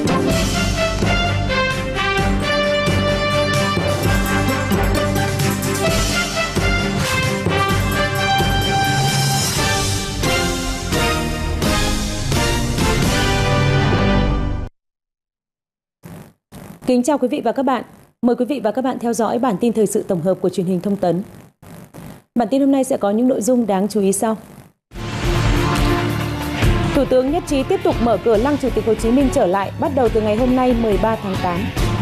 Kính chào quý vị và các bạn. Mời quý vị và các bạn theo dõi bản tin thời sự tổng hợp của truyền hình Thông tấn. Bản tin hôm nay sẽ có những nội dung đáng chú ý sau. Thủ tướng nhất trí tiếp tục mở cửa Lăng Chủ tịch Hồ Chí Minh trở lại bắt đầu từ ngày hôm nay 13 tháng 8.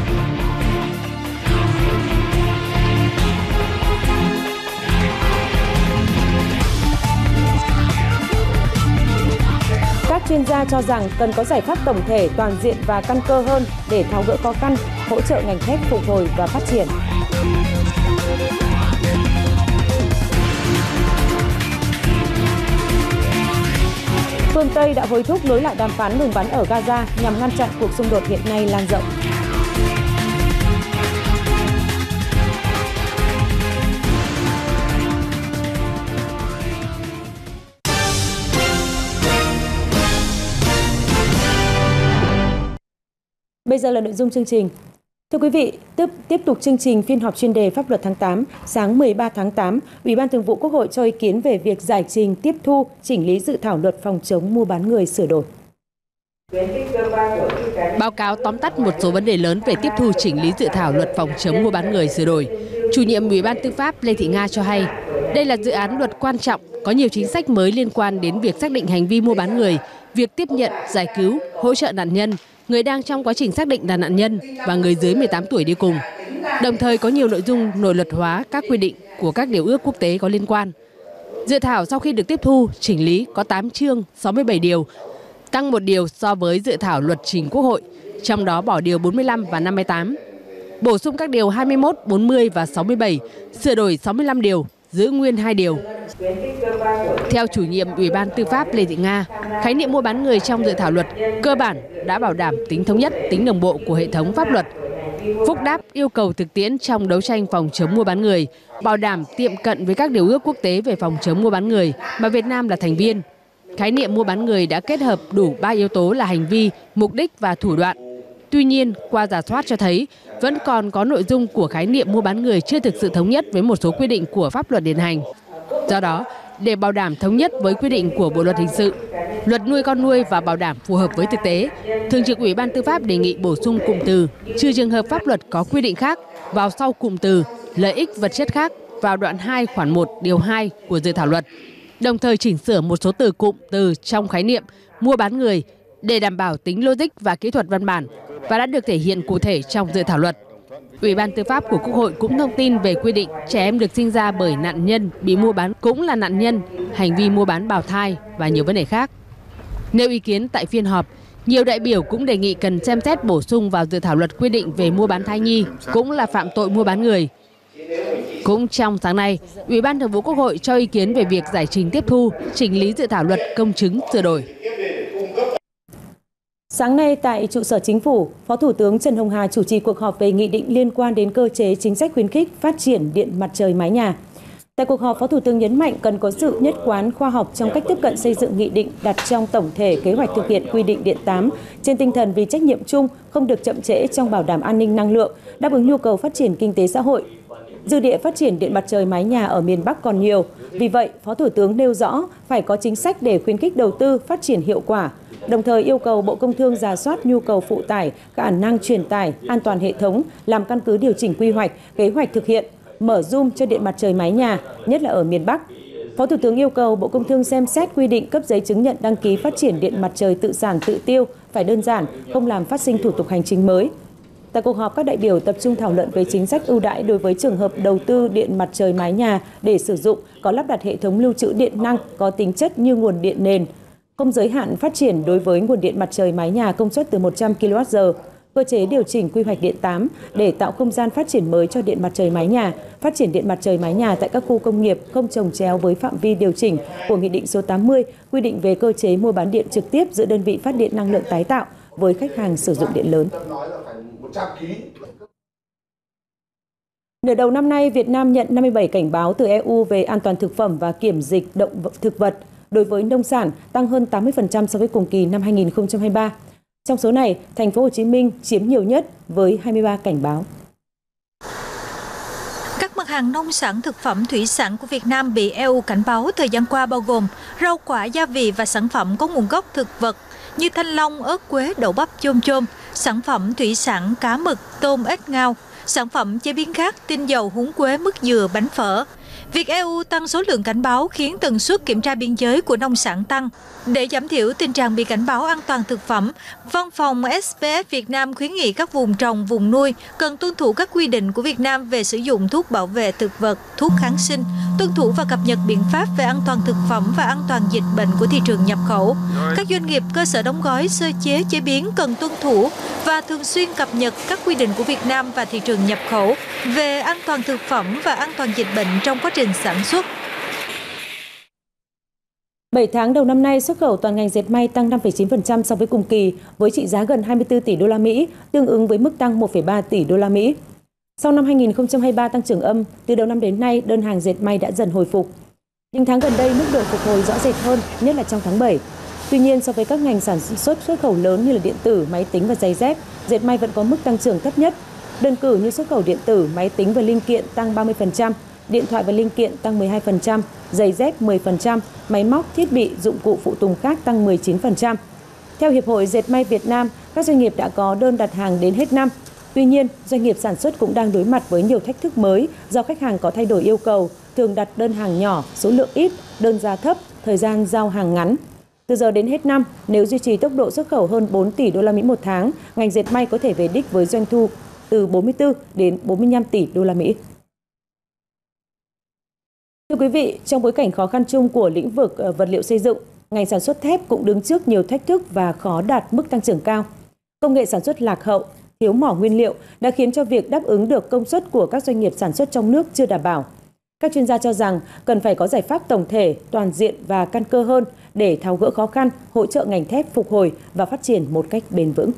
Các chuyên gia cho rằng cần có giải pháp tổng thể, toàn diện và căn cơ hơn để tháo gỡ khó khăn, hỗ trợ ngành thép phục hồi và phát triển. Phương Tây đã hối thúc nối lại đàm phán ngừng bắn ở Gaza nhằm ngăn chặn cuộc xung đột hiện nay lan rộng. Bây giờ là nội dung chương trình. Thưa quý vị, tiếp tục chương trình phiên họp chuyên đề pháp luật tháng 8, sáng 13 tháng 8, Ủy ban Thường vụ Quốc hội cho ý kiến về việc giải trình tiếp thu, chỉnh lý dự thảo luật phòng chống mua bán người sửa đổi. Báo cáo tóm tắt một số vấn đề lớn về tiếp thu chỉnh lý dự thảo luật phòng chống mua bán người sửa đổi. Chủ nhiệm Ủy ban Tư pháp Lê Thị Nga cho hay, đây là dự án luật quan trọng, có nhiều chính sách mới liên quan đến việc xác định hành vi mua bán người, việc tiếp nhận, giải cứu, hỗ trợ nạn nhân, người đang trong quá trình xác định là nạn nhân và người dưới 18 tuổi đi cùng. Đồng thời có nhiều nội dung nội luật hóa các quy định của các điều ước quốc tế có liên quan. Dự thảo sau khi được tiếp thu, chỉnh lý có 8 chương, 67 điều, tăng 1 điều so với dự thảo luật trình Quốc hội, trong đó bỏ điều 45 và 58. Bổ sung các điều 21, 40 và 67, sửa đổi 65 điều, giữ nguyên 2 điều. Theo chủ nhiệm Ủy ban Tư pháp Lê Thị Nga, khái niệm mua bán người trong dự thảo luật cơ bản đã bảo đảm tính thống nhất, tính đồng bộ của hệ thống pháp luật, phúc đáp yêu cầu thực tiễn trong đấu tranh phòng chống mua bán người, bảo đảm tiệm cận với các điều ước quốc tế về phòng chống mua bán người mà Việt Nam là thành viên. Khái niệm mua bán người đã kết hợp đủ 3 yếu tố là hành vi, mục đích và thủ đoạn. Tuy nhiên, qua rà soát cho thấy vẫn còn có nội dung của khái niệm mua bán người chưa thực sự thống nhất với một số quy định của pháp luật hiện hành. Do đó, để bảo đảm thống nhất với quy định của Bộ luật hình sự, luật nuôi con nuôi và bảo đảm phù hợp với thực tế, Thường trực Ủy ban Tư pháp đề nghị bổ sung cụm từ trừ trường hợp pháp luật có quy định khác vào sau cụm từ lợi ích vật chất khác vào đoạn 2 khoản 1 điều 2 của dự thảo luật. Đồng thời chỉnh sửa một số từ cụm từ trong khái niệm mua bán người để đảm bảo tính logic và kỹ thuật văn bản và đã được thể hiện cụ thể trong dự thảo luật. Ủy ban Tư pháp của Quốc hội cũng thông tin về quy định trẻ em được sinh ra bởi nạn nhân bị mua bán cũng là nạn nhân, hành vi mua bán bào thai và nhiều vấn đề khác. Nêu ý kiến tại phiên họp, nhiều đại biểu cũng đề nghị cần xem xét bổ sung vào dự thảo luật quy định về mua bán thai nhi cũng là phạm tội mua bán người. Cũng trong sáng nay, Ủy ban Thường vụ Quốc hội cho ý kiến về việc giải trình tiếp thu, chỉnh lý dự thảo luật công chứng sửa đổi. Sáng nay tại trụ sở Chính phủ, Phó Thủ tướng Trần Hồng Hà chủ trì cuộc họp về nghị định liên quan đến cơ chế chính sách khuyến khích phát triển điện mặt trời mái nhà. Tại cuộc họp, Phó Thủ tướng nhấn mạnh cần có sự nhất quán khoa học trong cách tiếp cận xây dựng nghị định đặt trong tổng thể kế hoạch thực hiện quy định điện 8 trên tinh thần vì trách nhiệm chung, không được chậm trễ trong bảo đảm an ninh năng lượng, đáp ứng nhu cầu phát triển kinh tế xã hội. Dư địa phát triển điện mặt trời mái nhà ở miền Bắc còn nhiều, vì vậy Phó Thủ tướng nêu rõ phải có chính sách để khuyến khích đầu tư phát triển hiệu quả, đồng thời yêu cầu Bộ Công Thương rà soát nhu cầu phụ tải, khả năng truyền tải, an toàn hệ thống, làm căn cứ điều chỉnh quy hoạch, kế hoạch thực hiện, mở zoom cho điện mặt trời mái nhà, nhất là ở miền Bắc. Phó Thủ tướng yêu cầu Bộ Công Thương xem xét quy định cấp giấy chứng nhận đăng ký phát triển điện mặt trời tự sản tự tiêu phải đơn giản, không làm phát sinh thủ tục hành chính mới. Tại cuộc họp, các đại biểu tập trung thảo luận về chính sách ưu đãi đối với trường hợp đầu tư điện mặt trời mái nhà để sử dụng có lắp đặt hệ thống lưu trữ điện năng có tính chất như nguồn điện nền, không giới hạn phát triển đối với nguồn điện mặt trời mái nhà công suất từ 100 kWh, cơ chế điều chỉnh quy hoạch điện 8 để tạo không gian phát triển mới cho điện mặt trời mái nhà, phát triển điện mặt trời mái nhà tại các khu công nghiệp không chồng chéo với phạm vi điều chỉnh của Nghị định số 80 quy định về cơ chế mua bán điện trực tiếp giữa đơn vị phát điện năng lượng tái tạo với khách hàng sử dụng điện lớn. Nửa đầu năm nay, Việt Nam nhận 57 cảnh báo từ EU về an toàn thực phẩm và kiểm dịch động thực vật đối với nông sản, tăng hơn 80% so với cùng kỳ năm 2023. Trong số này, thành phố Hồ Chí Minh chiếm nhiều nhất với 23 cảnh báo. Các mặt hàng nông sản, thực phẩm, thủy sản của Việt Nam bị EU cảnh báo thời gian qua bao gồm rau quả, gia vị và sản phẩm có nguồn gốc thực vật như thanh long, ớt quế, đậu bắp, chôm chôm, sản phẩm thủy sản, cá mực, tôm, ếch ngao, sản phẩm chế biến khác, tinh dầu, húng quế, mứt dừa, bánh phở. Việc EU tăng số lượng cảnh báo khiến tần suất kiểm tra biên giới của nông sản tăng. Để giảm thiểu tình trạng bị cảnh báo an toàn thực phẩm, Văn phòng SPF Việt Nam khuyến nghị các vùng trồng, vùng nuôi cần tuân thủ các quy định của Việt Nam về sử dụng thuốc bảo vệ thực vật, thuốc kháng sinh, tuân thủ và cập nhật biện pháp về an toàn thực phẩm và an toàn dịch bệnh của thị trường nhập khẩu. Các doanh nghiệp, cơ sở đóng gói, sơ chế, chế biến cần tuân thủ và thường xuyên cập nhật các quy định của Việt Nam và thị trường nhập khẩu về an toàn thực phẩm và an toàn dịch bệnh trong quá trình sản xuất. 7 tháng đầu năm nay, xuất khẩu toàn ngành dệt may tăng 5,9% so với cùng kỳ, với trị giá gần 24 tỷ đô la Mỹ, tương ứng với mức tăng 1,3 tỷ đô la Mỹ. Sau năm 2023 tăng trưởng âm, từ đầu năm đến nay, đơn hàng dệt may đã dần hồi phục. Những tháng gần đây, mức độ phục hồi rõ rệt hơn, nhất là trong tháng 7. Tuy nhiên, so với các ngành sản xuất khẩu lớn như là điện tử, máy tính và giày dép, dệt may vẫn có mức tăng trưởng thấp nhất. Đơn cử như xuất khẩu điện tử, máy tính và linh kiện tăng 30%, điện thoại và linh kiện tăng 12%, giày dép 10%, máy móc, thiết bị, dụng cụ phụ tùng khác tăng 19%. Theo Hiệp hội Dệt may Việt Nam, các doanh nghiệp đã có đơn đặt hàng đến hết năm. Tuy nhiên, doanh nghiệp sản xuất cũng đang đối mặt với nhiều thách thức mới do khách hàng có thay đổi yêu cầu, thường đặt đơn hàng nhỏ, số lượng ít, đơn giá thấp, thời gian giao hàng ngắn. Từ giờ đến hết năm, nếu duy trì tốc độ xuất khẩu hơn 4 tỷ đô la Mỹ một tháng, ngành dệt may có thể về đích với doanh thu từ 44 đến 45 tỷ đô la Mỹ. Thưa quý vị, trong bối cảnh khó khăn chung của lĩnh vực vật liệu xây dựng, ngành sản xuất thép cũng đứng trước nhiều thách thức và khó đạt mức tăng trưởng cao. Công nghệ sản xuất lạc hậu, thiếu mỏ nguyên liệu đã khiến cho việc đáp ứng được công suất của các doanh nghiệp sản xuất trong nước chưa đảm bảo. Các chuyên gia cho rằng cần phải có giải pháp tổng thể, toàn diện và căn cơ hơn để tháo gỡ khó khăn, hỗ trợ ngành thép phục hồi và phát triển một cách bền vững.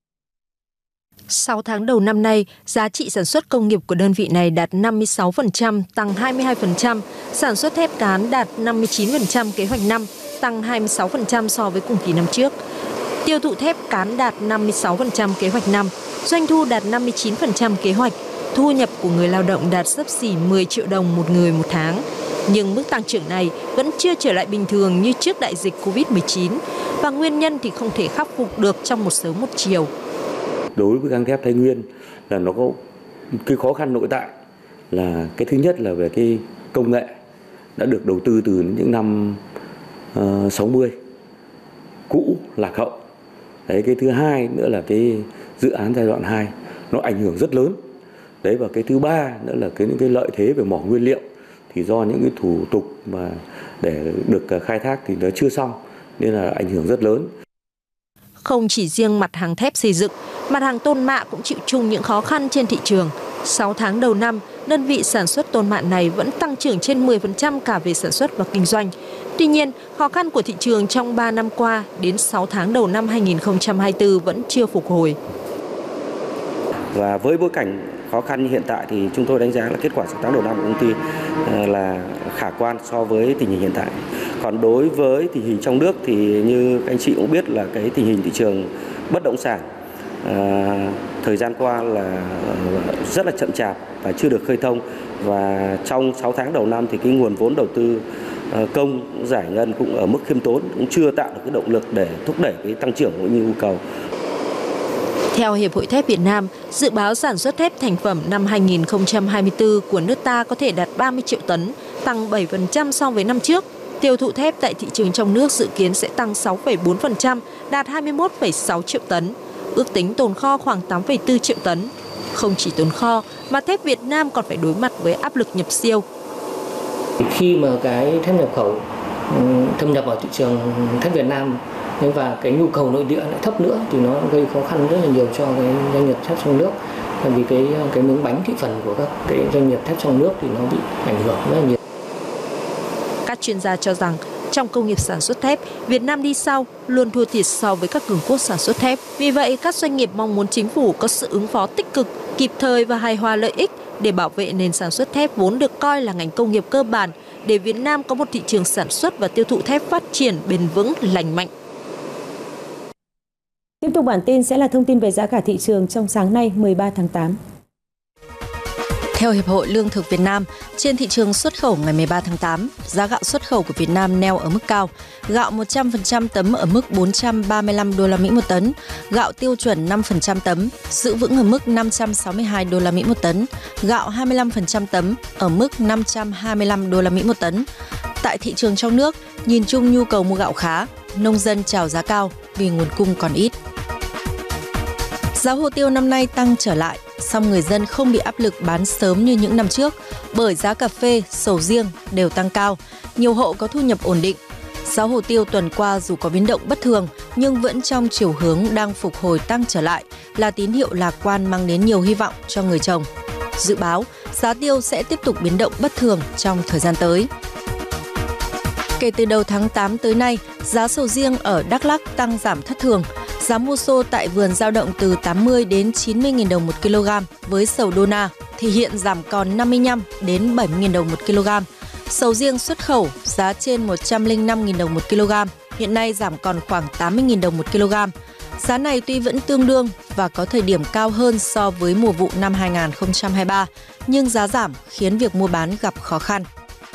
6 tháng đầu năm nay, giá trị sản xuất công nghiệp của đơn vị này đạt 56%, tăng 22%, sản xuất thép cán đạt 59% kế hoạch năm, tăng 26% so với cùng kỳ năm trước. Tiêu thụ thép cán đạt 56% kế hoạch năm, doanh thu đạt 59% kế hoạch, thu nhập của người lao động đạt xấp xỉ 10 triệu đồng một người một tháng. Nhưng mức tăng trưởng này vẫn chưa trở lại bình thường như trước đại dịch Covid-19 và nguyên nhân thì không thể khắc phục được trong một sớm một chiều. Đối với gang thép Thái Nguyên là nó có cái khó khăn nội tại là cái thứ nhất là về cái công nghệ đã được đầu tư từ những năm 60 cũ lạc hậu. Đấy, cái thứ hai nữa là cái dự án giai đoạn 2 nó ảnh hưởng rất lớn. Đấy, và cái thứ ba nữa là những cái lợi thế về mỏ nguyên liệu thì do những cái thủ tục mà để được khai thác thì nó chưa xong nên là ảnh hưởng rất lớn. Không chỉ riêng mặt hàng thép xây dựng, mặt hàng tôn mạ cũng chịu chung những khó khăn trên thị trường. 6 tháng đầu năm, đơn vị sản xuất tôn mạ này vẫn tăng trưởng trên 10% cả về sản xuất và kinh doanh. Tuy nhiên, khó khăn của thị trường trong 3 năm qua đến 6 tháng đầu năm 2024 vẫn chưa phục hồi. Và với bối cảnh khó khăn như hiện tại thì chúng tôi đánh giá là kết quả 6 tháng đầu năm của công ty là khả quan so với tình hình hiện tại. Còn đối với tình hình trong nước thì như anh chị cũng biết là cái tình hình thị trường bất động sản thời gian qua là rất là chậm chạp và chưa được khơi thông. Và trong 6 tháng đầu năm thì cái nguồn vốn đầu tư công giải ngân cũng ở mức khiêm tốn, cũng chưa tạo được cái động lực để thúc đẩy cái tăng trưởng cũng như nhu cầu. Theo Hiệp hội Thép Việt Nam, dự báo sản xuất thép thành phẩm năm 2024 của nước ta có thể đạt 30 triệu tấn, tăng 7% so với năm trước. Tiêu thụ thép tại thị trường trong nước dự kiến sẽ tăng 6,4%, đạt 21,6 triệu tấn. Ước tính tồn kho khoảng 8,4 triệu tấn. Không chỉ tồn kho, mà thép Việt Nam còn phải đối mặt với áp lực nhập siêu. Khi mà cái thép nhập khẩu thâm nhập vào thị trường thép Việt Nam và cái nhu cầu nội địa lại thấp nữa thì nó gây khó khăn rất là nhiều cho cái doanh nghiệp thép trong nước. Bởi vì cái miếng bánh thị phần của các cái doanh nghiệp thép trong nước thì nó bị ảnh hưởng rất là nhiều. Các chuyên gia cho rằng trong công nghiệp sản xuất thép, Việt Nam đi sau, luôn thua thiệt so với các cường quốc sản xuất thép. Vì vậy, các doanh nghiệp mong muốn chính phủ có sự ứng phó tích cực, kịp thời và hài hòa lợi ích để bảo vệ nền sản xuất thép vốn được coi là ngành công nghiệp cơ bản, để Việt Nam có một thị trường sản xuất và tiêu thụ thép phát triển bền vững, lành mạnh. Tiếp Tiếp tục bản tin sẽ là thông tin về giá cả thị trường trong sáng nay 13 tháng 8. Theo Hiệp hội Lương thực Việt Nam, trên thị trường xuất khẩu ngày 13 tháng 8, giá gạo xuất khẩu của Việt Nam neo ở mức cao. Gạo 100% tấm ở mức 435 đô la Mỹ một tấn, gạo tiêu chuẩn 5% tấm giữ vững ở mức 562 đô la Mỹ một tấn, gạo 25% tấm ở mức 525 đô la Mỹ một tấn. Tại thị trường trong nước, nhìn chung nhu cầu mua gạo khá, nông dân chào giá cao vì nguồn cung còn ít. Giá hồ tiêu năm nay tăng trở lại, song người dân không bị áp lực bán sớm như những năm trước bởi giá cà phê, sầu riêng đều tăng cao, nhiều hộ có thu nhập ổn định. Giá hồ tiêu tuần qua dù có biến động bất thường nhưng vẫn trong chiều hướng đang phục hồi tăng trở lại là tín hiệu lạc quan mang đến nhiều hy vọng cho người trồng. Dự báo, giá tiêu sẽ tiếp tục biến động bất thường trong thời gian tới. Kể từ đầu tháng 8 tới nay, giá sầu riêng ở Đắk Lắk tăng giảm thất thường. Giá mua xô tại vườn dao động từ 80 đến 90.000 đồng một kg, với sầu Dona thì hiện giảm còn 55 đến 70.000 đồng một kg. Sầu riêng xuất khẩu giá trên 105.000 đồng một kg, hiện nay giảm còn khoảng 80.000 đồng một kg. Giá này tuy vẫn tương đương và có thời điểm cao hơn so với mùa vụ năm 2023, nhưng giá giảm khiến việc mua bán gặp khó khăn.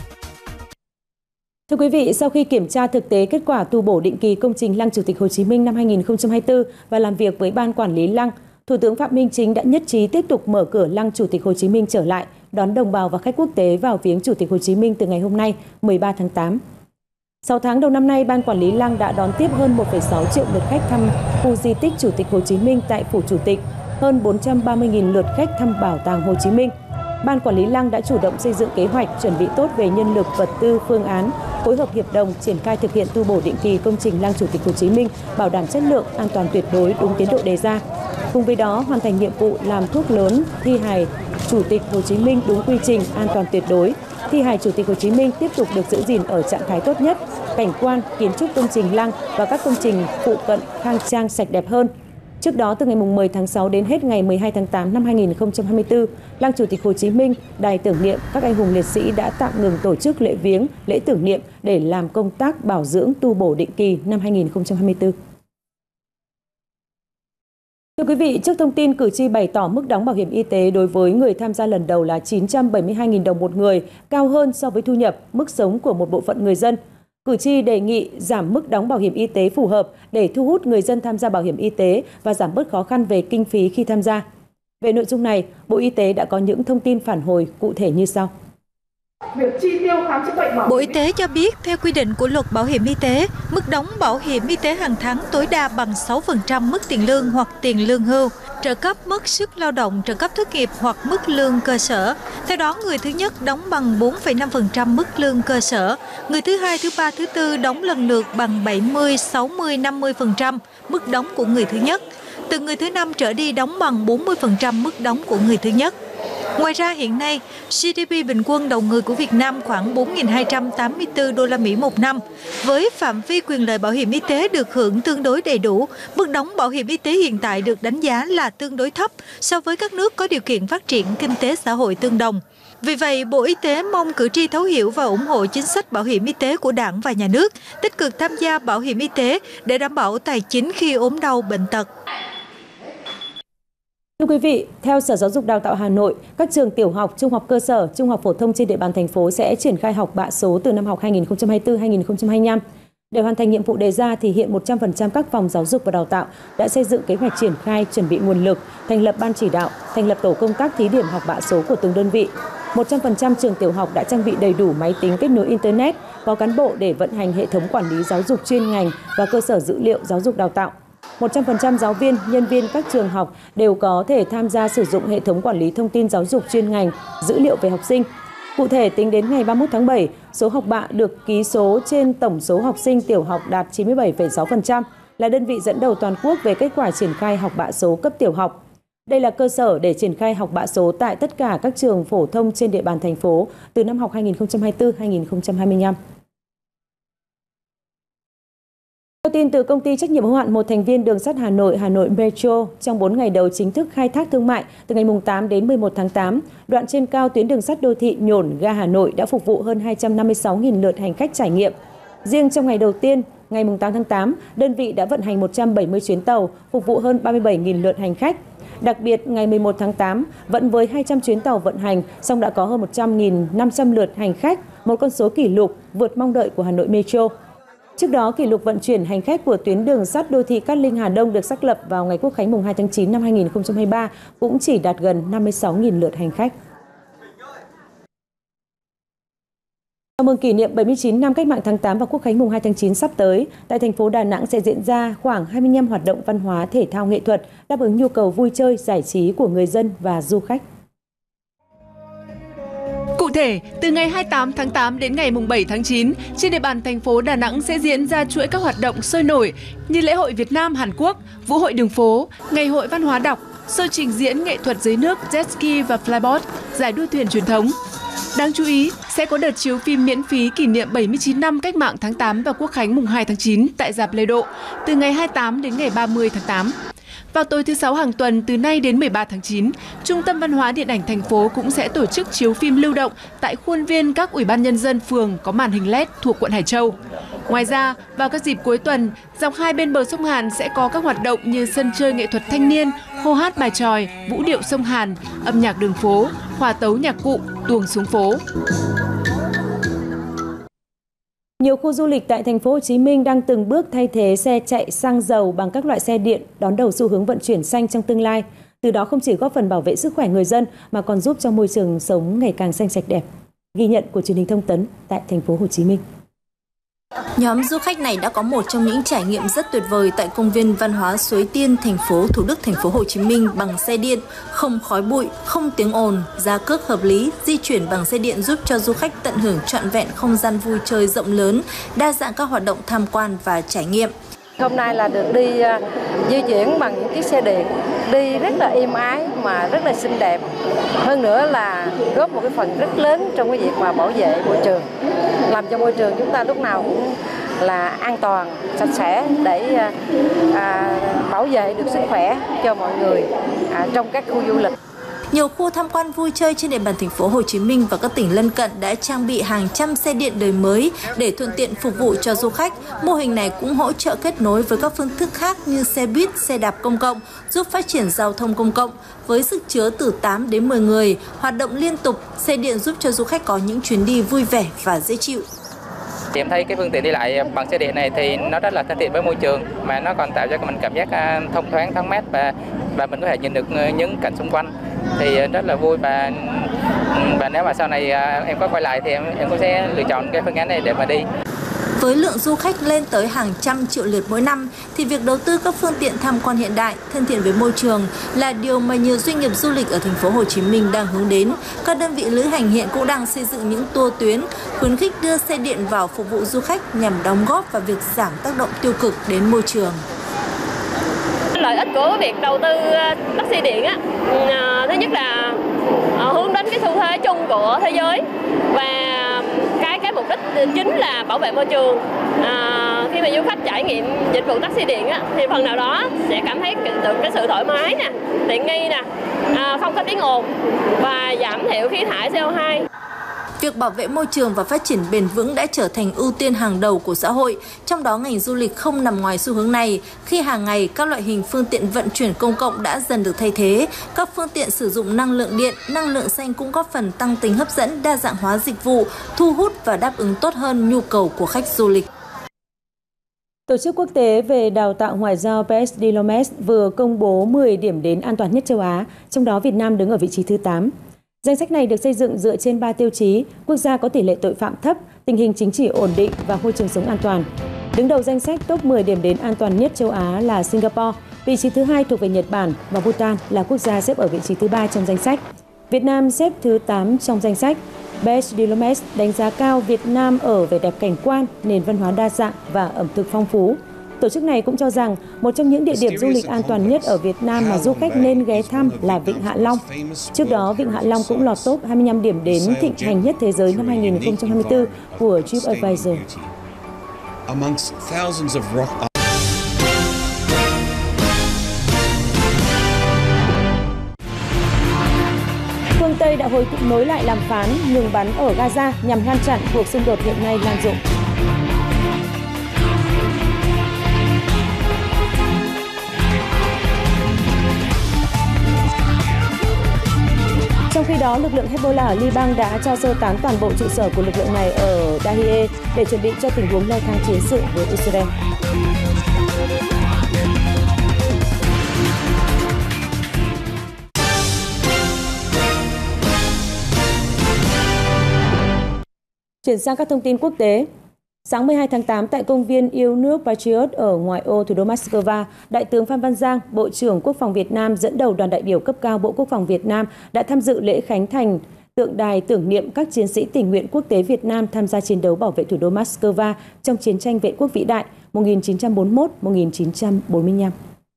Thưa quý vị, sau khi kiểm tra thực tế kết quả tu bổ định kỳ công trình Lăng Chủ tịch Hồ Chí Minh năm 2024 và làm việc với Ban Quản lý Lăng, Thủ tướng Phạm Minh Chính đã nhất trí tiếp tục mở cửa Lăng Chủ tịch Hồ Chí Minh trở lại, đón đồng bào và khách quốc tế vào viếng Chủ tịch Hồ Chí Minh từ ngày hôm nay, 13 tháng 8. 6 tháng đầu năm nay, Ban Quản lý Lăng đã đón tiếp hơn 1,6 triệu lượt khách thăm khu di tích Chủ tịch Hồ Chí Minh tại Phủ Chủ tịch, hơn 430.000 lượt khách thăm Bảo tàng Hồ Chí Minh. Ban Quản lý Lăng đã chủ động xây dựng kế hoạch, chuẩn bị tốt về nhân lực, vật tư, phương án, phối hợp hiệp đồng, triển khai thực hiện tu bổ định kỳ công trình Lăng Chủ tịch Hồ Chí Minh, bảo đảm chất lượng, an toàn tuyệt đối đúng tiến độ đề ra. Cùng với đó, hoàn thành nhiệm vụ làm thuốc lớn thi hài Chủ tịch Hồ Chí Minh đúng quy trình, an toàn tuyệt đối. Thi hài Chủ tịch Hồ Chí Minh tiếp tục được giữ gìn ở trạng thái tốt nhất, cảnh quan, kiến trúc công trình Lăng và các công trình phụ cận khang trang sạch đẹp hơn. Trước đó, từ ngày 10 tháng 6 đến hết ngày 12 tháng 8 năm 2024, Lăng Chủ tịch Hồ Chí Minh, đài tưởng niệm các anh hùng liệt sĩ đã tạm ngừng tổ chức lễ viếng, lễ tưởng niệm để làm công tác bảo dưỡng tu bổ định kỳ năm 2024. Thưa quý vị, trước thông tin cử tri bày tỏ mức đóng bảo hiểm y tế đối với người tham gia lần đầu là 972.000 đồng một người, cao hơn so với thu nhập, mức sống của một bộ phận người dân, cử tri đề nghị giảm mức đóng bảo hiểm y tế phù hợp để thu hút người dân tham gia bảo hiểm y tế và giảm bớt khó khăn về kinh phí khi tham gia. Về nội dung này, Bộ Y tế đã có những thông tin phản hồi cụ thể như sau. Bộ Y tế cho biết, theo quy định của Luật Bảo hiểm y tế, mức đóng bảo hiểm y tế hàng tháng tối đa bằng 6% mức tiền lương hoặc tiền lương hưu, trợ cấp mất sức lao động, trợ cấp thất nghiệp hoặc mức lương cơ sở. Theo đó, người thứ nhất đóng bằng 4,5% mức lương cơ sở, người thứ hai, thứ ba, thứ tư đóng lần lượt bằng 70, 60, 50% mức đóng của người thứ nhất. Từ người thứ năm trở đi đóng bằng 40% mức đóng của người thứ nhất. Ngoài ra, hiện nay, GDP bình quân đầu người của Việt Nam khoảng 4.284 đô la Mỹ một năm. Với phạm vi quyền lợi bảo hiểm y tế được hưởng tương đối đầy đủ, mức đóng bảo hiểm y tế hiện tại được đánh giá là tương đối thấp so với các nước có điều kiện phát triển kinh tế xã hội tương đồng. Vì vậy, Bộ Y tế mong cử tri thấu hiểu và ủng hộ chính sách bảo hiểm y tế của Đảng và Nhà nước, tích cực tham gia bảo hiểm y tế để đảm bảo tài chính khi ốm đau bệnh tật. Thưa quý vị, theo Sở Giáo dục Đào tạo Hà Nội, các trường tiểu học, trung học cơ sở, trung học phổ thông trên địa bàn thành phố sẽ triển khai học bạ số từ năm học 2024-2025. Để hoàn thành nhiệm vụ đề ra thì hiện 100% các phòng giáo dục và đào tạo đã xây dựng kế hoạch triển khai, chuẩn bị nguồn lực, thành lập ban chỉ đạo, thành lập tổ công tác thí điểm học bạ số của từng đơn vị. 100% trường tiểu học đã trang bị đầy đủ máy tính kết nối Internet, có cán bộ để vận hành hệ thống quản lý giáo dục chuyên ngành và cơ sở dữ liệu giáo dục đào tạo. 100% giáo viên, nhân viên các trường học đều có thể tham gia sử dụng hệ thống quản lý thông tin giáo dục chuyên ngành, dữ liệu về học sinh. Cụ thể, tính đến ngày 31 tháng 7, số học bạ được ký số trên tổng số học sinh tiểu học đạt 97,6%, là đơn vị dẫn đầu toàn quốc về kết quả triển khai học bạ số cấp tiểu học. Đây là cơ sở để triển khai học bạ số tại tất cả các trường phổ thông trên địa bàn thành phố từ năm học 2024-2025. Theo tin từ công ty trách nhiệm hữu hạn một thành viên đường sắt Hà Nội Metro, trong 4 ngày đầu chính thức khai thác thương mại từ ngày 8 đến 11 tháng 8, đoạn trên cao tuyến đường sắt đô thị Nhổn ga Hà Nội đã phục vụ hơn 256.000 lượt hành khách trải nghiệm. Riêng trong ngày đầu tiên, ngày 8 tháng 8, đơn vị đã vận hành 170 chuyến tàu, phục vụ hơn 37.000 lượt hành khách. Đặc biệt, ngày 11 tháng 8, vẫn với 200 chuyến tàu vận hành, song đã có hơn 100.500 lượt hành khách, một con số kỷ lục vượt mong đợi của Hà Nội Metro. Trước đó, kỷ lục vận chuyển hành khách của tuyến đường sắt đô thị Cát Linh Hà Đông được xác lập vào ngày Quốc khánh mùng 2 tháng 9 năm 2023 cũng chỉ đạt gần 56.000 lượt hành khách. Chào mừng kỷ niệm 79 năm Cách mạng tháng 8 và Quốc khánh mùng 2 tháng 9 sắp tới, tại thành phố Đà Nẵng sẽ diễn ra khoảng 25 hoạt động văn hóa, thể thao, nghệ thuật đáp ứng nhu cầu vui chơi, giải trí của người dân và du khách. Cụ thể, từ ngày 28 tháng 8 đến ngày 7 tháng 9, trên địa bàn thành phố Đà Nẵng sẽ diễn ra chuỗi các hoạt động sôi nổi như lễ hội Việt Nam Hàn Quốc, vũ hội đường phố, ngày hội văn hóa đọc, show trình diễn nghệ thuật dưới nước, jet ski và flyboard, giải đua thuyền truyền thống. Đáng chú ý, sẽ có đợt chiếu phim miễn phí kỷ niệm 79 năm Cách mạng tháng 8 và Quốc khánh mùng 2 tháng 9 tại rạp Lê Độ từ ngày 28 đến ngày 30 tháng 8. Vào tối thứ Sáu hàng tuần từ nay đến 13 tháng 9, Trung tâm Văn hóa Điện ảnh thành phố cũng sẽ tổ chức chiếu phim lưu động tại khuôn viên các Ủy ban Nhân dân phường có màn hình LED thuộc quận Hải Châu. Ngoài ra, vào các dịp cuối tuần, dọc hai bên bờ sông Hàn sẽ có các hoạt động như sân chơi nghệ thuật thanh niên, hô hát bài chòi, vũ điệu sông Hàn, âm nhạc đường phố, hòa tấu nhạc cụ, tuồng xuống phố. Nhiều khu du lịch tại thành phố Hồ Chí Minh đang từng bước thay thế xe chạy xăng dầu bằng các loại xe điện, đón đầu xu hướng vận chuyển xanh trong tương lai. Từ đó không chỉ góp phần bảo vệ sức khỏe người dân mà còn giúp cho môi trường sống ngày càng xanh sạch đẹp. Ghi nhận của truyền hình Thông tấn tại thành phố Hồ Chí Minh. Nhóm du khách này đã có một trong những trải nghiệm rất tuyệt vời tại công viên văn hóa Suối Tiên, thành phố Thủ Đức, thành phố Hồ Chí Minh bằng xe điện, không khói bụi, không tiếng ồn, giá cước hợp lý. Di chuyển bằng xe điện giúp cho du khách tận hưởng trọn vẹn không gian vui chơi rộng lớn, đa dạng các hoạt động tham quan và trải nghiệm. Hôm nay là được đi di chuyển bằng những chiếc xe điện, đi rất là êm ái mà rất là xinh đẹp. Hơn nữa là góp một cái phần rất lớn trong cái việc mà bảo vệ môi trường, làm cho môi trường chúng ta lúc nào cũng là an toàn, sạch sẽ để bảo vệ được sức khỏe cho mọi người trong các khu du lịch. Nhiều khu tham quan vui chơi trên địa bàn thành phố Hồ Chí Minh và các tỉnh lân cận đã trang bị hàng trăm xe điện đời mới để thuận tiện phục vụ cho du khách. Mô hình này cũng hỗ trợ kết nối với các phương thức khác như xe buýt, xe đạp công cộng, giúp phát triển giao thông công cộng. Với sức chứa từ 8 đến 10 người, hoạt động liên tục, xe điện giúp cho du khách có những chuyến đi vui vẻ và dễ chịu. Em thấy cái phương tiện đi lại bằng xe điện này thì nó rất là thân thiện với môi trường, mà nó còn tạo cho mình cảm giác thông thoáng, thoáng mát và mình có thể nhìn được những cảnh xung quanh thì rất là vui. Và nếu mà sau này em có quay lại thì em cũng sẽ lựa chọn cái phương án này để mà đi. Với lượng du khách lên tới hàng trăm triệu lượt mỗi năm thì việc đầu tư các phương tiện tham quan hiện đại, thân thiện với môi trường là điều mà nhiều doanh nghiệp du lịch ở thành phố Hồ Chí Minh đang hướng đến. Các đơn vị lữ hành hiện cũng đang xây dựng những tour tuyến khuyến khích đưa xe điện vào phục vụ du khách nhằm đóng góp vào việc giảm tác động tiêu cực đến môi trường. Lợi ích của việc đầu tư taxi điện thứ nhất là hướng đến cái xu thế chung của thế giới và cái mục đích chính là bảo vệ môi trường. Khi mà du khách trải nghiệm dịch vụ taxi điện thì phần nào đó sẽ cảm thấy được cái sự thoải mái nè, tiện nghi nè, không có tiếng ồn và giảm thiểu khí thải CO2. Việc bảo vệ môi trường và phát triển bền vững đã trở thành ưu tiên hàng đầu của xã hội, trong đó ngành du lịch không nằm ngoài xu hướng này, khi hàng ngày các loại hình phương tiện vận chuyển công cộng đã dần được thay thế. Các phương tiện sử dụng năng lượng điện, năng lượng xanh cũng góp phần tăng tính hấp dẫn, đa dạng hóa dịch vụ, thu hút và đáp ứng tốt hơn nhu cầu của khách du lịch. Tổ chức quốc tế về đào tạo ngoại giao PS Diplomat vừa công bố 10 điểm đến an toàn nhất châu Á, trong đó Việt Nam đứng ở vị trí thứ 8. Danh sách này được xây dựng dựa trên 3 tiêu chí: quốc gia có tỷ lệ tội phạm thấp, tình hình chính trị ổn định và môi trường sống an toàn. Đứng đầu danh sách top 10 điểm đến an toàn nhất châu Á là Singapore, vị trí thứ 2 thuộc về Nhật Bản và Bhutan là quốc gia xếp ở vị trí thứ 3 trong danh sách. Việt Nam xếp thứ 8 trong danh sách. Best Diplomat đánh giá cao Việt Nam ở vẻ đẹp cảnh quan, nền văn hóa đa dạng và ẩm thực phong phú. Tổ chức này cũng cho rằng một trong những địa điểm du lịch an toàn nhất ở Việt Nam mà du khách nên ghé thăm là Vịnh Hạ Long. Trước đó, Vịnh Hạ Long cũng lọt top 25 điểm đến thịnh hành nhất thế giới năm 2024 của TripAdvisor. Phương Tây đã hồi nối lại đàm phán ngừng bắn ở Gaza nhằm ngăn chặn cuộc xung đột hiện nay lan rộng. khi đó, lực lượng Hezbollah ở Liban đã cho sơ tán toàn bộ trụ sở của lực lượng này ở Dahie để chuẩn bị cho tình huống leo thang chiến sự với Israel. Chuyển sang các thông tin quốc tế. Sáng 12 tháng 8 tại công viên yêu nước Patriot ở ngoại ô thủ đô Moscow, Đại tướng Phan Văn Giang, Bộ trưởng Quốc phòng Việt Nam dẫn đầu đoàn đại biểu cấp cao Bộ Quốc phòng Việt Nam đã tham dự lễ khánh thành tượng đài tưởng niệm các chiến sĩ tình nguyện quốc tế Việt Nam tham gia chiến đấu bảo vệ thủ đô Moscow trong chiến tranh vệ quốc vĩ đại 1941-1945.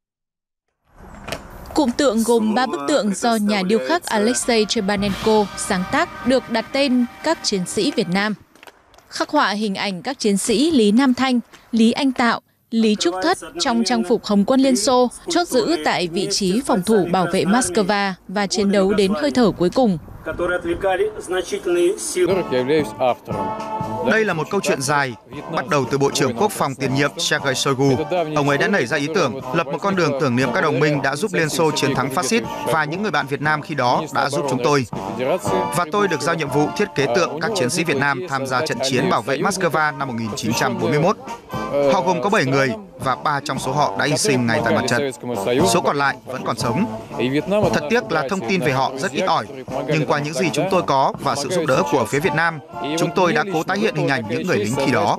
Cụm tượng gồm 3 bức tượng do nhà điêu khắc Alexei Chebanenko sáng tác được đặt tên các chiến sĩ Việt Nam. Khắc họa hình ảnh các chiến sĩ Lý Nam Thanh, Lý Anh Tạo, Lý Trúc Thất trong trang phục Hồng quân Liên Xô chốt giữ tại vị trí phòng thủ bảo vệ Moscow và chiến đấu đến hơi thở cuối cùng. Đây là một câu chuyện dài, bắt đầu từ Bộ trưởng Quốc phòng tiền nhiệm Sergei Shoigu. Ông ấy đã nảy ra ý tưởng lập một con đường tưởng niệm các đồng minh đã giúp Liên Xô chiến thắng phát xít và những người bạn Việt Nam khi đó đã giúp chúng tôi. Và tôi được giao nhiệm vụ thiết kế tượng các chiến sĩ Việt Nam tham gia trận chiến bảo vệ Moscow năm 1941. Họ gồm có 7 người và 3 trong số họ đã hy sinh ngay tại mặt trận. Số còn lại vẫn còn sống. Thật tiếc là thông tin về họ rất ít ỏi, nhưng qua những gì chúng tôi có và sự giúp đỡ của phía Việt Nam, chúng tôi đã cố tái hiện hình ảnh những người lính khi đó.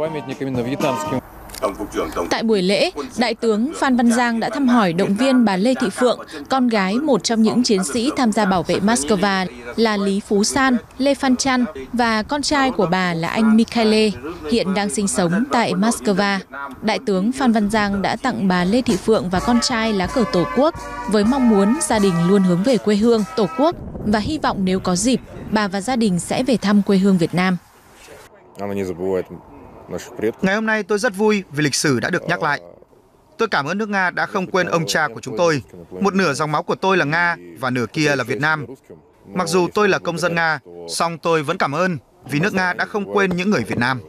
Tại buổi lễ, Đại tướng Phan Văn Giang đã thăm hỏi động viên bà Lê Thị Phượng, con gái một trong những chiến sĩ tham gia bảo vệ Moscow là Lý Phú San, Lê Phan Trăn và con trai của bà là anh Mikhaile, hiện đang sinh sống tại Moscow. Đại tướng Phan Văn Giang đã tặng bà Lê Thị Phượng và con trai lá cờ Tổ quốc với mong muốn gia đình luôn hướng về quê hương, Tổ quốc và hy vọng nếu có dịp, bà và gia đình sẽ về thăm quê hương Việt Nam. Ngày hôm nay tôi rất vui vì lịch sử đã được nhắc lại. Tôi cảm ơn nước Nga đã không quên ông cha của chúng tôi. Một nửa dòng máu của tôi là Nga và nửa kia là Việt Nam. Mặc dù tôi là công dân Nga, song tôi vẫn cảm ơn vì nước Nga đã không quên những người Việt Nam.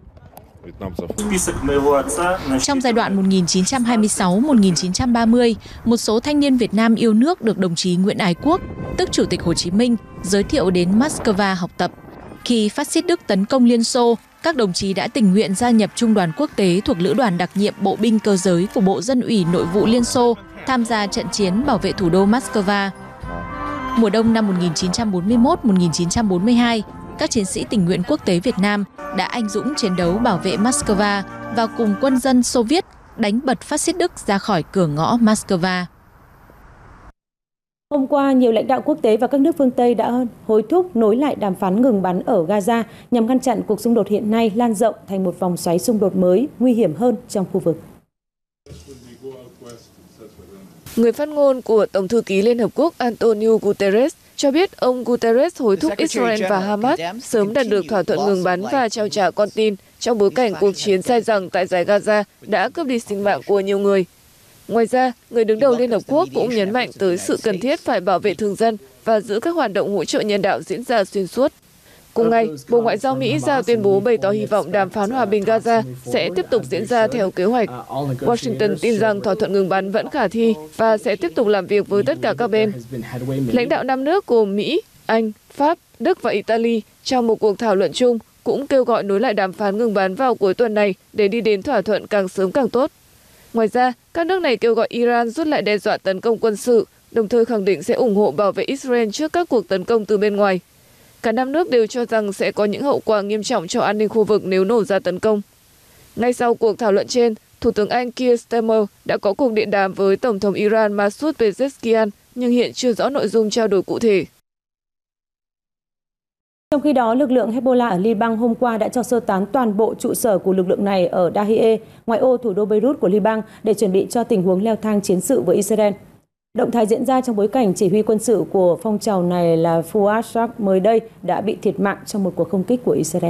Trong giai đoạn 1926-1930, một số thanh niên Việt Nam yêu nước được đồng chí Nguyễn Ái Quốc, tức Chủ tịch Hồ Chí Minh, giới thiệu đến Moscow học tập. Khi phát xít Đức tấn công Liên Xô, các đồng chí đã tình nguyện gia nhập Trung đoàn quốc tế thuộc Lữ đoàn đặc nhiệm Bộ binh cơ giới của Bộ Dân ủy Nội vụ Liên Xô tham gia trận chiến bảo vệ thủ đô Moscow. Mùa đông năm 1941-1942, các chiến sĩ tình nguyện quốc tế Việt Nam đã anh dũng chiến đấu bảo vệ Moscow và cùng quân dân Xô Viết đánh bật phát xít Đức ra khỏi cửa ngõ Moscow. Hôm qua, nhiều lãnh đạo quốc tế và các nước phương Tây đã hối thúc nối lại đàm phán ngừng bắn ở Gaza nhằm ngăn chặn cuộc xung đột hiện nay lan rộng thành một vòng xoáy xung đột mới, nguy hiểm hơn trong khu vực. Người phát ngôn của Tổng thư ký Liên Hợp Quốc Antonio Guterres cho biết ông Guterres hối thúc Israel và Hamas sớm đạt được thỏa thuận ngừng bắn và trao trả con tin trong bối cảnh cuộc chiến dai dẳng tại dải Gaza đã cướp đi sinh mạng của nhiều người. Ngoài ra, người đứng đầu Liên Hợp Quốc cũng nhấn mạnh tới sự cần thiết phải bảo vệ thường dân và giữ các hoạt động hỗ trợ nhân đạo diễn ra xuyên suốt. Cùng ngày, Bộ Ngoại giao Mỹ ra tuyên bố bày tỏ hy vọng đàm phán hòa bình Gaza sẽ tiếp tục diễn ra theo kế hoạch. Washington tin rằng thỏa thuận ngừng bắn vẫn khả thi và sẽ tiếp tục làm việc với tất cả các bên. Lãnh đạo 5 nước gồm Mỹ, Anh, Pháp, Đức và Italy trong một cuộc thảo luận chung cũng kêu gọi nối lại đàm phán ngừng bắn vào cuối tuần này để đi đến thỏa thuận càng sớm càng tốt. Ngoài ra, các nước này kêu gọi Iran rút lại đe dọa tấn công quân sự, đồng thời khẳng định sẽ ủng hộ bảo vệ Israel trước các cuộc tấn công từ bên ngoài. Cả 5 nước đều cho rằng sẽ có những hậu quả nghiêm trọng cho an ninh khu vực nếu nổ ra tấn công. Ngay sau cuộc thảo luận trên, Thủ tướng Anh Keir Starmer đã có cuộc điện đàm với Tổng thống Iran Masoud Pezeshkian, nhưng hiện chưa rõ nội dung trao đổi cụ thể. Trong khi đó, lực lượng Hezbollah ở Liban hôm qua đã cho sơ tán toàn bộ trụ sở của lực lượng này ở Dahie, ngoại ô thủ đô Beirut của Liban, để chuẩn bị cho tình huống leo thang chiến sự với Israel. Động thái diễn ra trong bối cảnh chỉ huy quân sự của phong trào này là Fouad Shakr mới đây đã bị thiệt mạng trong một cuộc không kích của Israel.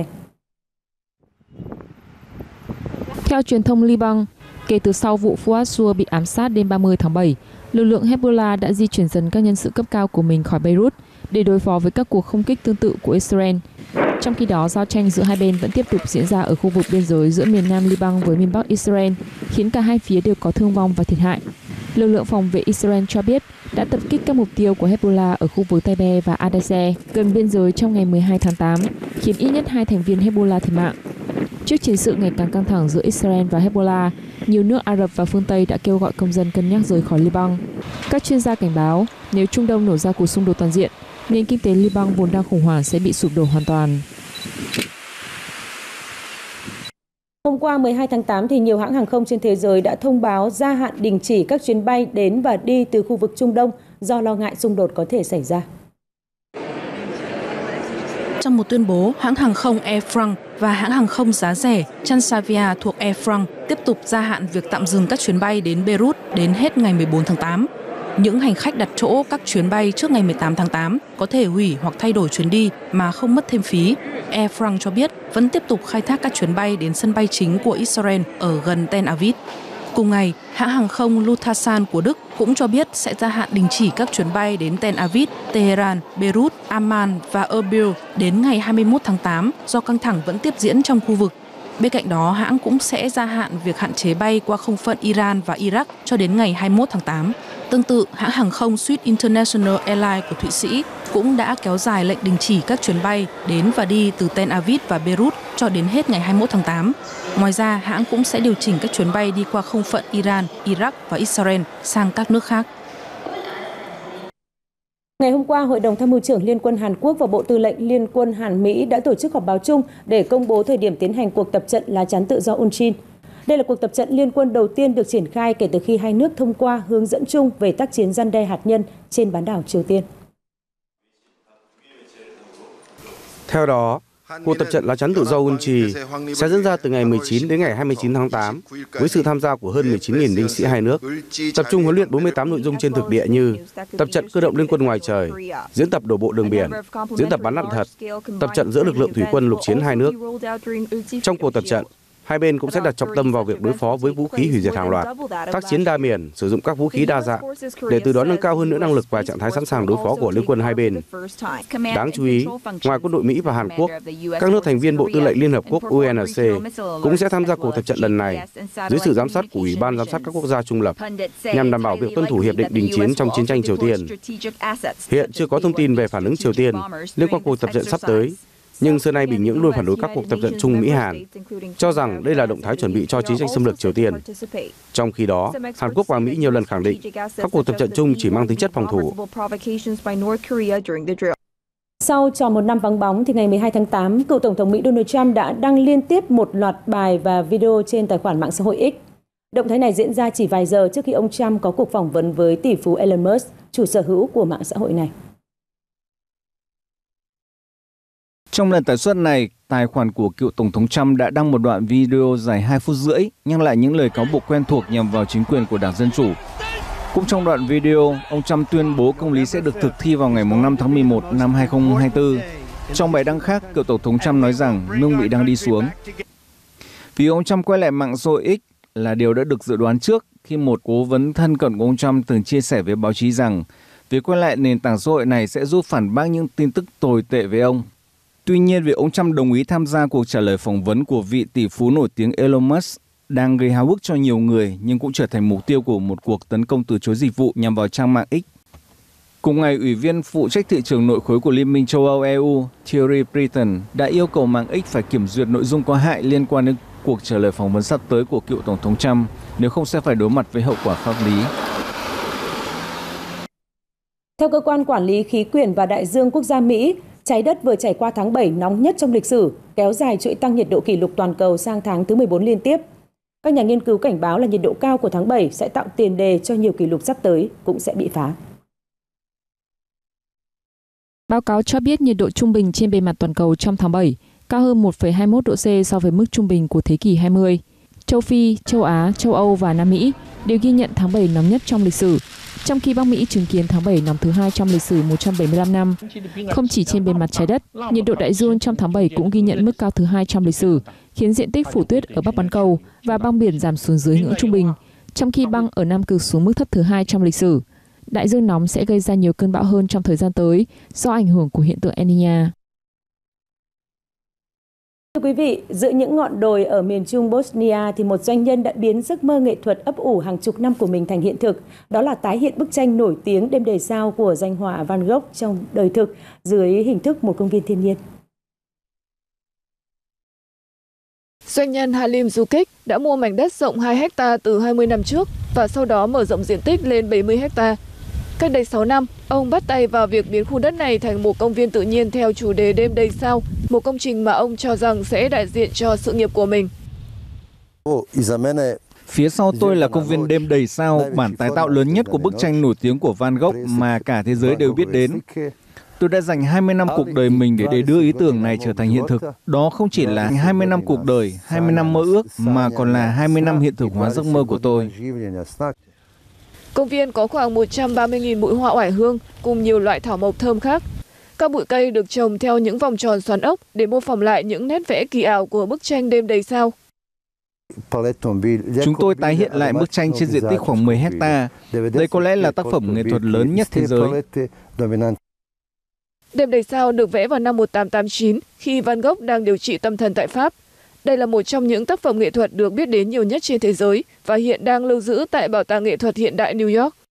Theo truyền thông Liban, kể từ sau vụ Fouad Shakr bị ám sát đêm 30 tháng 7, lực lượng Hezbollah đã di chuyển dần các nhân sự cấp cao của mình khỏi Beirut để đối phó với các cuộc không kích tương tự của Israel. Trong khi đó, giao tranh giữa hai bên vẫn tiếp tục diễn ra ở khu vực biên giới giữa miền Nam Liban với miền Bắc Israel, khiến cả hai phía đều có thương vong và thiệt hại. Lực lượng phòng vệ Israel cho biết đã tập kích các mục tiêu của Hezbollah ở khu vực Taibe và Adese gần biên giới trong ngày 12 tháng 8, khiến ít nhất 2 thành viên Hezbollah thiệt mạng. Trước chiến sự ngày càng căng thẳng giữa Israel và Hezbollah, nhiều nước Ả Rập và phương Tây đã kêu gọi công dân cân nhắc rời khỏi Liban. Các chuyên gia cảnh báo nếu Trung Đông nổ ra cuộc xung đột toàn diện, nền kinh tế Liban vốn đang khủng hoảng sẽ bị sụp đổ hoàn toàn. Hôm qua 12 tháng 8 thì nhiều hãng hàng không trên thế giới đã thông báo gia hạn đình chỉ các chuyến bay đến và đi từ khu vực Trung Đông do lo ngại xung đột có thể xảy ra. Trong một tuyên bố, hãng hàng không Air France và hãng hàng không giá rẻ Transavia thuộc Air France tiếp tục gia hạn việc tạm dừng các chuyến bay đến Beirut đến hết ngày 14 tháng 8. Những hành khách đặt chỗ các chuyến bay trước ngày 18 tháng 8 có thể hủy hoặc thay đổi chuyến đi mà không mất thêm phí. Air France cho biết vẫn tiếp tục khai thác các chuyến bay đến sân bay chính của Israel ở gần Tel Aviv. Cùng ngày, hãng hàng không Lufthansa của Đức cũng cho biết sẽ gia hạn đình chỉ các chuyến bay đến Tel Aviv, Tehran, Beirut, Amman và Erbil đến ngày 21 tháng 8 do căng thẳng vẫn tiếp diễn trong khu vực. Bên cạnh đó, hãng cũng sẽ gia hạn việc hạn chế bay qua không phận Iran và Iraq cho đến ngày 21 tháng 8. Tương tự, hãng hàng không Swiss International Airlines của Thụy Sĩ cũng đã kéo dài lệnh đình chỉ các chuyến bay đến và đi từ Tel Aviv và Beirut cho đến hết ngày 21 tháng 8. Ngoài ra, hãng cũng sẽ điều chỉnh các chuyến bay đi qua không phận Iran, Iraq và Israel sang các nước khác. Ngày hôm qua, Hội đồng Tham mưu trưởng Liên quân Hàn Quốc và Bộ Tư lệnh Liên quân Hàn Mỹ đã tổ chức họp báo chung để công bố thời điểm tiến hành cuộc tập trận lá chắn tự do Unchin. Đây là cuộc tập trận liên quân đầu tiên được triển khai kể từ khi hai nước thông qua hướng dẫn chung về tác chiến răn đe hạt nhân trên bán đảo Triều Tiên. Theo đó, cuộc tập trận lá chắn tự do Unchi sẽ diễn ra từ ngày 19 đến ngày 29 tháng 8 với sự tham gia của hơn 19.000 binh sĩ hai nước, tập trung huấn luyện 48 nội dung trên thực địa như tập trận cơ động liên quân ngoài trời, diễn tập đổ bộ đường biển, diễn tập bắn đạn thật, tập trận giữa lực lượng thủy quân lục chiến hai nước. Trong cuộc tập trận, hai bên cũng sẽ đặt trọng tâm vào việc đối phó với vũ khí hủy diệt hàng loạt, tác chiến đa miền, sử dụng các vũ khí đa dạng, để từ đó nâng cao hơn nữa năng lực và trạng thái sẵn sàng đối phó của liên quân hai bên. Đáng chú ý, ngoài quân đội Mỹ và Hàn Quốc, các nước thành viên Bộ Tư lệnh Liên Hợp Quốc UNC cũng sẽ tham gia cuộc tập trận lần này dưới sự giám sát của Ủy ban giám sát các quốc gia trung lập, nhằm đảm bảo việc tuân thủ hiệp định đình chiến trong chiến tranh Triều Tiên. Hiện chưa có thông tin về phản ứng Triều Tiên liên quan cuộc tập trận sắp tới, nhưng xưa nay Bình Nhưỡng luôn phản đối các cuộc tập trận chung Mỹ-Hàn, cho rằng đây là động thái chuẩn bị cho chiến tranh xâm lược Triều Tiên. Trong khi đó, Hàn Quốc và Mỹ nhiều lần khẳng định các cuộc tập trận chung chỉ mang tính chất phòng thủ. Sau tròn một năm vắng bóng, thì ngày 12 tháng 8, cựu Tổng thống Mỹ Donald Trump đã đăng liên tiếp một loạt bài và video trên tài khoản mạng xã hội X. Động thái này diễn ra chỉ vài giờ trước khi ông Trump có cuộc phỏng vấn với tỷ phú Elon Musk, chủ sở hữu của mạng xã hội này. Trong lần tái xuất này, tài khoản của cựu Tổng thống Trump đã đăng một đoạn video dài 2 phút rưỡi nhắc lại những lời cáo buộc quen thuộc nhằm vào chính quyền của Đảng Dân Chủ. Cũng trong đoạn video, ông Trump tuyên bố công lý sẽ được thực thi vào ngày 5 tháng 11 năm 2024. Trong bài đăng khác, cựu Tổng thống Trump nói rằng nước Mỹ đang đi xuống. Vì ông Trump quay lại mạng xã hội X là điều đã được dự đoán trước khi một cố vấn thân cận của ông Trump từng chia sẻ với báo chí rằng việc quay lại nền tảng xã hội này sẽ giúp phản bác những tin tức tồi tệ về ông. Tuy nhiên, việc ông Trump đồng ý tham gia cuộc trả lời phỏng vấn của vị tỷ phú nổi tiếng Elon Musk đang gây háo hức cho nhiều người, nhưng cũng trở thành mục tiêu của một cuộc tấn công từ chối dịch vụ nhằm vào trang mạng X. Cùng ngày, Ủy viên phụ trách thị trường nội khối của Liên minh châu Âu EU Thierry Breton đã yêu cầu mạng X phải kiểm duyệt nội dung có hại liên quan đến cuộc trả lời phỏng vấn sắp tới của cựu Tổng thống Trump, nếu không sẽ phải đối mặt với hậu quả pháp lý. Theo Cơ quan Quản lý Khí quyển và Đại dương Quốc gia Mỹ, Trái đất vừa trải qua tháng 7 nóng nhất trong lịch sử, kéo dài chuỗi tăng nhiệt độ kỷ lục toàn cầu sang tháng thứ 14 liên tiếp. Các nhà nghiên cứu cảnh báo là nhiệt độ cao của tháng 7 sẽ tạo tiền đề cho nhiều kỷ lục sắp tới cũng sẽ bị phá. Báo cáo cho biết nhiệt độ trung bình trên bề mặt toàn cầu trong tháng 7 cao hơn 1,21 độ C so với mức trung bình của thế kỷ 20. Châu Phi, châu Á, châu Âu và Nam Mỹ đều ghi nhận tháng 7 nóng nhất trong lịch sử, trong khi Bắc Mỹ chứng kiến tháng 7 nóng thứ hai trong lịch sử 175 năm. Không chỉ trên bề mặt trái đất, nhiệt độ đại dương trong tháng 7 cũng ghi nhận mức cao thứ hai trong lịch sử, khiến diện tích phủ tuyết ở Bắc bán cầu và băng biển giảm xuống dưới ngưỡng trung bình, trong khi băng ở Nam Cực xuống mức thấp thứ hai trong lịch sử. Đại dương nóng sẽ gây ra nhiều cơn bão hơn trong thời gian tới do ảnh hưởng của hiện tượng El Niño. Thưa quý vị, giữa những ngọn đồi ở miền trung Bosnia thì một doanh nhân đã biến giấc mơ nghệ thuật ấp ủ hàng chục năm của mình thành hiện thực. Đó là tái hiện bức tranh nổi tiếng Đêm đầy sao của danh họa Van Gogh trong đời thực dưới hình thức một công viên thiên nhiên. Doanh nhân Halim Zukic đã mua mảnh đất rộng 2 hecta từ 20 năm trước và sau đó mở rộng diện tích lên 70 hecta. Cách đây 6 năm, ông bắt tay vào việc biến khu đất này thành một công viên tự nhiên theo chủ đề Đêm đầy sao, một công trình mà ông cho rằng sẽ đại diện cho sự nghiệp của mình. Phía sau tôi là công viên Đêm đầy sao, bản tái tạo lớn nhất của bức tranh nổi tiếng của Van Gogh mà cả thế giới đều biết đến. Tôi đã dành 20 năm cuộc đời mình để đưa ý tưởng này trở thành hiện thực. Đó không chỉ là 20 năm cuộc đời, 20 năm mơ ước, mà còn là 20 năm hiện thực hóa giấc mơ của tôi. Công viên có khoảng 130.000 bụi hoa oải hương cùng nhiều loại thảo mộc thơm khác. Các bụi cây được trồng theo những vòng tròn xoắn ốc để mô phỏng lại những nét vẽ kỳ ảo của bức tranh Đêm đầy sao. Chúng tôi tái hiện lại bức tranh trên diện tích khoảng 10 hecta. Đây có lẽ là tác phẩm nghệ thuật lớn nhất thế giới. Đêm đầy sao được vẽ vào năm 1889 khi Van Gogh đang điều trị tâm thần tại Pháp. Đây là một trong những tác phẩm nghệ thuật được biết đến nhiều nhất trên thế giới và hiện đang lưu giữ tại Bảo tàng Nghệ thuật Hiện đại New York.